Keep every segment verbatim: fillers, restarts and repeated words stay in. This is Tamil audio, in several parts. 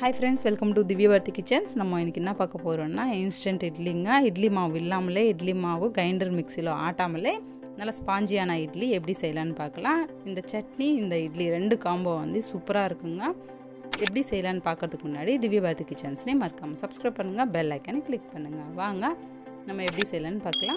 Hi friends, welcome to Divyabharathi Kitchens. நம்ம இன்னைக்கு என்ன பார்க்க போறோம்னா instant idliங்க. இட்லி மாவு இல்லாமலே இட்லி மாவு கிரைண்டர் மிக்ஸில ஆட்டாமலே நல்ல ஸ்பாஞ்சியான இட்லி எப்படி செய்யலாம்னு பார்க்கலாம். இந்த சட்னி இந்த இட்லி ரெண்டு காம்போ வந்து சூப்பரா இருக்குங்க. எப்படி செய்யலாம்னு பார்க்கிறதுக்கு முன்னாடி Divyabharathi Kitchens னை மறக்காம subscribe பண்ணுங்க, bell icon click பண்ணுங்க. வாங்க நம்ம எப்படி செய்யலாம்னு பார்க்கலாம்.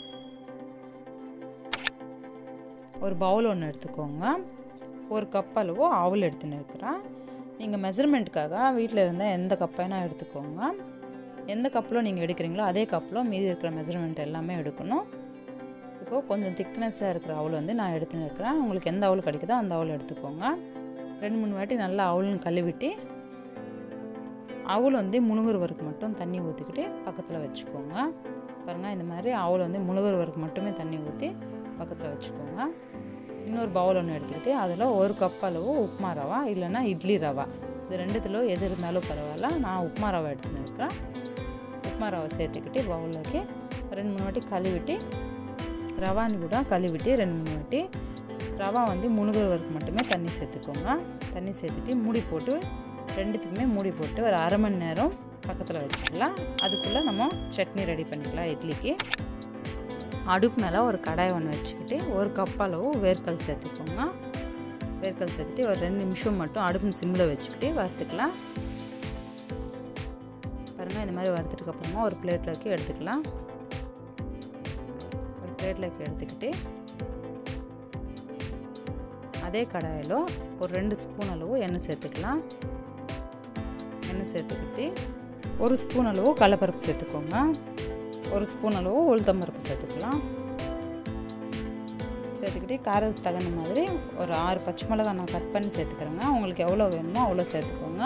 ஒரு பவுல் ஒன்னு எடுத்துக்கோங்க. ஒரு கப் அளவு அவல் எடுத்துன்னு இருக்கறேன். நீங்க மெஷர்மென்ட்காக வீட்ல இருந்த எந்த கப் வேணா எடுத்துக்கோங்க. எந்த கப்ல நீங்க எடுக்கறீங்களோ அதே கப்ல மீதி இருக்கிற மெஷர்மென்ட் எல்லாமே எடுக்கணும். இப்போ கொஞ்சம் திக்னஸா இருக்கிற அவல் வந்து நான் எடுத்துன்னு இருக்கறேன். உங்களுக்கு எந்த அவல் கிடைக்குதோ அந்த அவல் எடுத்துக்கோங்க. ரெண்டு மூணு வாட்டி நல்லா அவல்ல கழுவிட்டு அவல் வந்து முழுகுற வரைக்கும் மட்டும் தண்ணி ஊத்திக்கிட்டு பக்கத்துல வெச்சுக்கோங்க. பாருங்க இந்த மாதிரி அவல் வந்து முழுகுற வரைக்கும் மட்டுமே தண்ணி ஊத்தி பக்கத்துல வெச்சுக்கோங்க. இன்னொரு பவுல் ஒன்னு எடுத்துக்கிட்டு அதுல ஒரு கப் அளவு உப்புமா ரவா இல்லனா இட்லி ரவா இது ரெண்டுத்துல எது இருந்தாலும் பரவாயில்லை. நான் உப்புமா ரவா எடுத்துன்னு இருக்கேன். உப்புமா ரவா சேர்த்துக்கிட்டு பவுலுக்கு ரெண்டு மூணு வாட்டி கழுவிட்டு ரவானி கூட கழுவிட்டு ரெண்டு மூணு வாட்டி ரவா வந்து முழுகுற வரைக்கும் மட்டுமே தண்ணி சேர்த்துக்கோங்க. தண்ணி சேர்த்துட்டு மூடி போட்டு ரெண்டுத்துக்குமே மூடி போட்டு ஒரு அரை மணி நேரம் பக்கத்துல வச்சுக்கலாம். அதுக்குள்ள நம்ம சட்னி ரெடி பண்ணிக்கலாம் இட்லிக்கு. அடுப்பு மேல ஒரு கடாய் ஒன்னு வச்சிட்டு ஒரு கப் அளவு வேர்க்கல் சேர்த்துக்கோங்க. வேர்க்கல் சேர்த்துட்டு ஒரு ரெண்டு நிமிஷம் மட்டும் அடுப்பு சிம்ல வச்சிட்டு வறுத்துக்கலாம். பாருங்க இந்த மாதிரி வறுத்துட்டதுக்கு அப்புறமா ஒரு பிளேட்லக்கு எடுத்துக்கலாம். ஒரு பிளேட்லக்கு எடுத்துக்கிட்டு அதே கடாயில ஒரு ரெண்டு ஸ்பூன் அளவு எண்ணெய் சேர்த்துக்கலாம். எண்ணெய் சேர்த்துக்கிட்டு ஒரு ஸ்பூன் அளவு கடலைப்பருப்பு சேர்த்துக்கோங்க. ஒரு ஸ்பூன் அளவு உளுத்தம் பருப்பு சேர்த்துக்கலாம். சேர்த்துக்கிட்டு காரத்துக்கு தகுந்த மாதிரி ஒரு ஆறு பச்சை மிளகாய் நான் கட் பண்ணி சேர்த்துக்கிறேங்க. உங்களுக்கு எவ்வளோ வேணுமோ அவ்வளோ சேர்த்துக்கோங்க.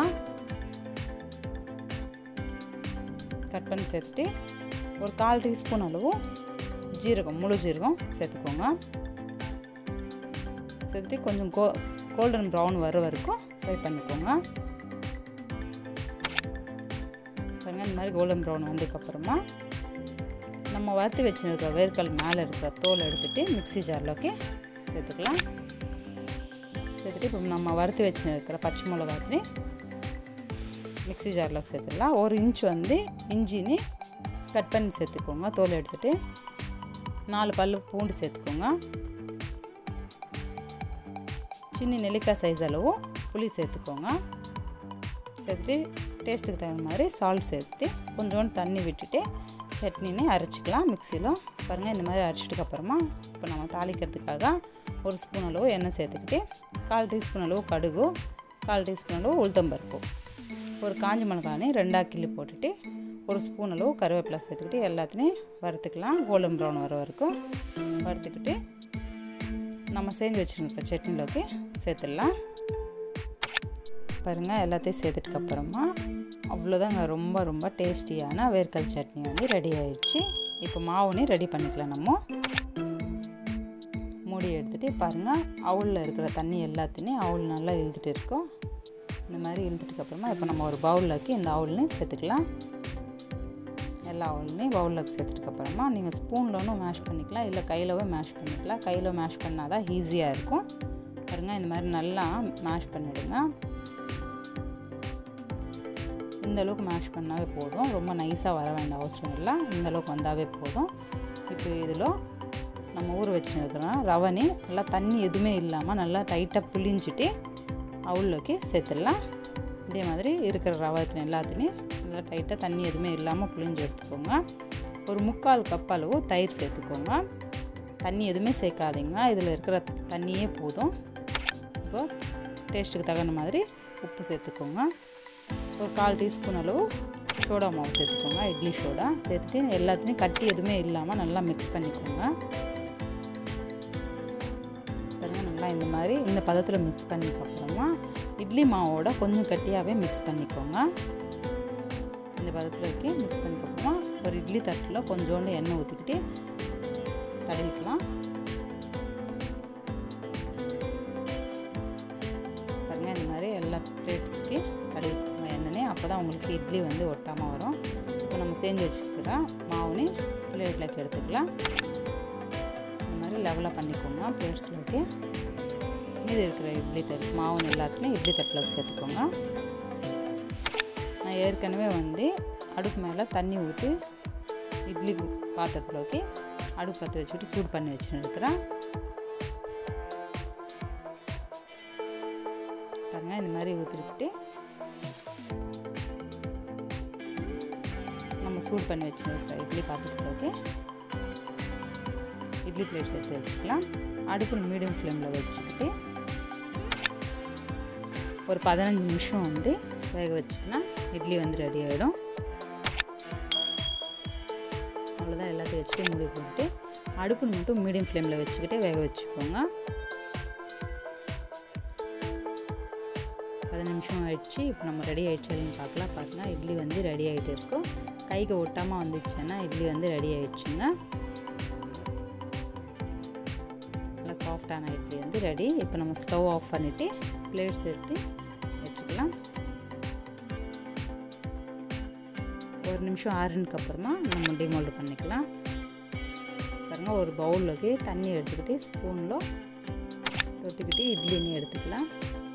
கட் பண்ணி சேர்த்துட்டு ஒரு கால் டீஸ்பூன் அளவு ஜீரகம் முழு ஜீரகம் சேர்த்துக்கோங்க. சேர்த்துட்டு கொஞ்சம் கோ கோல்டன் ப்ரௌன் வர வரைக்கும் ஃப்ரை பண்ணிக்கோங்க. பாருங்க இந்த மாதிரி கோல்டன் ப்ரௌன் வந்ததுக்கப்புறமா நம்ம வறுத்து வச்சிருக்கிற வேர்க்கல் மேலே இருக்கிற தோல் எடுத்துட்டு மிக்ஸி ஜார்லக்கு சேர்த்துக்கலாம். சேர்த்துட்டு இப்போ நம்ம வறுத்து வச்சிருக்கிற பச்சை மிளகாய் மிக்ஸி ஜார்ல சேர்த்துக்கலாம். ஒரு இன்ச் வந்து இஞ்சினி கட் பண்ணி சேர்த்துக்கோங்க. தோல் எடுத்துட்டு நாலு பல்லு பூண்டு சேர்த்துக்கோங்க. சின்ன நெல்லிக்காய் சைஸ் அளவு புளி சேர்த்துக்கோங்க. சேர்த்துட்டு டேஸ்ட்டுக்கு தகுந்த மாதிரி சால்ட் சேர்த்துட்டு கொஞ்சோண்டு தண்ணி விட்டுட்டு சட்னினே அரைச்சிக்கலாம் மிக்ஸியில். பாருங்கள் இந்த மாதிரி அரைச்சிட்டுக்கு அப்புறமா இப்போ நம்ம தாளிக்கிறதுக்காக ஒரு ஸ்பூன் அளவு எண்ணெய் சேர்த்துக்கிட்டு கால் டீஸ்பூன் அளவு கடுகு கால் டீஸ்பூன் அளவு உளுத்தம் பருப்பு ஒரு காஞ்ச மிளகாய் ரெண்டாக கிள்ளி போட்டுட்டு ஒரு ஸ்பூன் அளவு கருவேப்பிலை சேர்த்துக்கிட்டு எல்லாத்தையும் வறுத்துக்கலாம். கோல்டன் ப்ரௌன் வர வரைக்கும் வறுத்துக்கிட்டு நம்ம செஞ்சு வச்சுருக்க சட்னிலோக்கு சேர்த்துடலாம். பாருங்கள் எல்லாத்தையும் சேர்த்துட்டுக்கு அப்புறமா அவ்வளோதாங்க ரொம்ப ரொம்ப டேஸ்டியான வேர்க்கல் சட்னி வந்து ரெடி ஆயிடுச்சு. இப்போ மாவுனே ரெடி பண்ணிக்கலாம். நம்ம மூடி எடுத்துகிட்டு பாருங்கள் அவலில் இருக்கிற தண்ணி எல்லாத்தையும் அவல் நல்லா இழுத்துட்டு இருக்கோம். இந்த மாதிரி இழுத்துட்டுக்கு அப்புறமா இப்போ நம்ம ஒரு பவுலுக்கு இந்த அவல்லையும் சேர்த்துக்கலாம். எல்லா அவல்லையும் பவுலுக்கு சேர்த்துட்டுக்கு அப்புறமா நீங்கள் ஸ்பூன்லனும் மேஷ் பண்ணிக்கலாம் இல்லை கையிலவே மேஷ் பண்ணிக்கலாம். கையில் மேஷ் பண்ணால் தான் ஈஸியாக இருக்கும். பாருங்கள் இந்த மாதிரி நல்லா மேஷ் பண்ணிவிடுங்க. இந்த அளவுக்கு மேஷ் பண்ணாவே போதும். ரொம்ப நைஸாக வர வேண்டிய அவசரம் இல்லை. இந்த அளவுக்கு வந்தாவே போதும். இப்போ இதில் நம்ம ஊற வச்சுருக்கிறோம் ரவனி நல்லா தண்ணி எதுவுமே இல்லாமல் நல்லா டைட்டாக புளிஞ்சிட்டு அவளுக்கு சேர்த்துடலாம். இதே மாதிரி இருக்கிற ரவத்தின் எல்லாத்தையும் நல்லா டைட்டாக தண்ணி எதுவுமே இல்லாமல் புளிஞ்சு எடுத்துக்கோங்க. ஒரு முக்கால் கப் அளவு தயிர் சேர்த்துக்கோங்க. தண்ணி எதுவுமே சேர்க்காதீங்க, இதில் இருக்கிற தண்ணியே போதும். இப்போ டேஸ்ட்டுக்கு தகுந்த மாதிரி உப்பு சேர்த்துக்கோங்க. ஒரு கால் டீஸ்பூன் அளவு சோடா மாவு சேர்த்துக்கோங்க. இட்லி சோடா சேர்த்துட்டு எல்லாத்தையும் கட்டி எதுவுமே இல்லாமல் நல்லா மிக்ஸ் பண்ணிக்கோங்க. பாருங்கள் நல்லா இந்த மாதிரி இந்த பதத்தில் மிக்ஸ் பண்ணிக்கப்புறமா இட்லி மாவோட கொஞ்சம் கட்டியாகவே மிக்ஸ் பண்ணிக்கோங்க. இந்த பதத்துலக்கு மிக்ஸ் பண்ணிக்கப்புறமா ஒரு இட்லி தட்டில் கொஞ்சோண்டு எண்ணெய் ஊற்றிக்கிட்டு தடவிக்கலாம். பாருங்கள் இந்த மாதிரி எல்லா பிளேட்ஸ்க்கு தடவிக்கோங்க எண்ணெய். அப்போ தான் உங்களுக்கு இட்லி வந்து ஒட்டாமல் வரும். இப்போ நம்ம செஞ்சு வச்சுக்கிற மாவுனே பிளேட்லக்கு எடுத்துக்கலாம். இந்த மாதிரி லெவலாக பண்ணிக்கோங்க பிளேட்ஸ்லக்கு. மீதி இருக்கிற இட்லி தட்டு மாவுன்னு எல்லாத்துலேயும் இட்லி தட்டில் சேர்த்துக்கோங்க. நான் ஏற்கனவே வந்து அடுப்பு மேலே தண்ணி ஊற்றி இட்லி பாத்திரத்தில் ஊற்றி அடுப்பு பற்ற வச்சுக்கிட்டு சூடு பண்ணி வச்சுன்னு இருக்கிறேன். பாருங்கள், இந்த மாதிரி ஊற்றிக்கிட்டு நம்ம சூடு பண்ணி வச்சுருக்கிற இட்லி பாத்திரத்தில் ஊற்றி இட்லி பிளேட்ஸ் எடுத்து வச்சுக்கலாம். அடுப்பு மீடியம் ஃப்ளேமில் வச்சுக்கிட்டு ஒரு பதினஞ்சு நிமிஷம் வந்து வேக வச்சுக்கினா இட்லி வந்து ரெடி ஆகிடும். அவ்வளோதான், எல்லாத்தையும் வச்சுட்டு மூடி போட்டு அடுப்பு மட்டும் மீடியம் ஃப்ளேமில் வச்சுக்கிட்டே வேக வச்சுக்கோங்க. பதினஞ்சு நிமிஷம் ஆகிடுச்சு. இப்போ நம்ம ரெடி ஆகிடுச்சு பார்க்கலாம். பார்த்தீங்கன்னா இட்லி வந்து ரெடி ஆகிட்டு இருக்கும். கைக்கு ஒட்டாமல் வந்துச்சுன்னா இட்லி வந்து ரெடி ஆகிடுச்சுங்க. நல்லா சாஃப்டான இட்லி வந்து ரெடி. இப்போ நம்ம ஸ்டவ் ஆஃப் பண்ணிவிட்டு பிளேட்ஸ் எடுத்து வச்சுக்கலாம். ஒரு நிமிஷம் ஆறுனதுக்கு அப்புறமா நம்ம டிமோல்டு பண்ணிக்கலாம். பாருங்கள், ஒரு பவுலுக்கு தண்ணி எடுத்துக்கிட்டு ஸ்பூனில் தொட்டுக்கிட்டு இட்லின்னு எடுத்துக்கலாம்.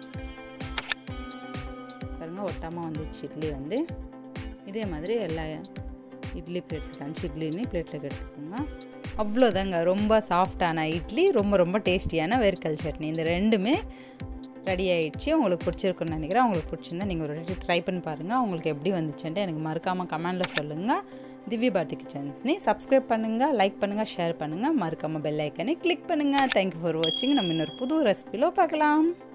பாருங்கள், ஒட்டாமல் வந்துச்சு இட்லி வந்து. இதே மாதிரி எல்லா இட்லி பிளேட்டில் அஞ்சு இட்லின்னு பிளேட்டில் எடுத்துக்கோங்க. அவ்வளோதாங்க, ரொம்ப சாஃப்டான இட்லி, ரொம்ப ரொம்ப டேஸ்டியான வேர்க்கடலை சட்னி. இந்த ரெண்டுமே ரெடி ஆகிடுச்சு. உங்களுக்கு பிடிச்சிருக்குன்னு நினைக்கிறேன். உங்களுக்கு பிடிச்சிருந்தா நீங்கள் ஒரு வாட்டி ட்ரை பண்ணி பாருங்கள். உங்களுக்கு எப்படி வந்துச்சுன்ட்டு எனக்கு மறக்காமல் கமெண்டில் சொல்லுங்கள். திவ்யபாரதி கிச்சன்ஸ்னி சப்ஸ்கிரைப் பண்ணுங்கள், லைக் பண்ணுங்கள், ஷேர் பண்ணுங்கள். மறக்காமல் பெல் ஐக்கனை கிளிக் பண்ணுங்கள். தேங்க்யூ ஃபார் வாட்சிங். நம்ம இன்னொரு புது ரெசிபியில் பார்க்கலாம்.